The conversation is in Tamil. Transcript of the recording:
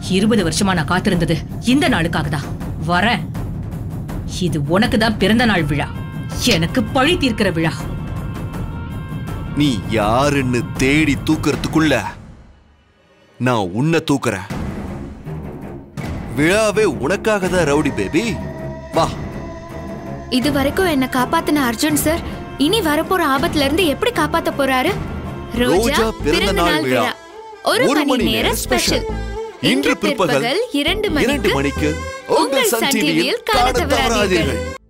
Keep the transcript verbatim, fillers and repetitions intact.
இருபது வருஷமா நான் காத்திருந்தது இந்த நாளுக்காக தான். வரேன். இது உனக்கு தான் பிறந்த நாள் விழா, எனக்கு பழி தீர்க்கிற விழா. நீ யாருன்னு தேடி தூக்கறதுக்குள்ள நான் உன்னை தூக்குறேன். விழாவே உனக்காக தான் ரவுடி பேபி. வா. இது வரைக்கும் என்ன காப்பாத்தின அர்ஜுன் சார் இனி வரப்போற ஆபத்துல இருந்து எப்படி காப்பாத்த போறாரு? ரோஜா பிறந்த நாள் விழா ஒரு மணி நேர ஸ்பெஷல். இன்று பிற்பகல் இரண்டு மணிக்கு உங்கள் சன் டிவியில் காண தவறாதீர்கள்.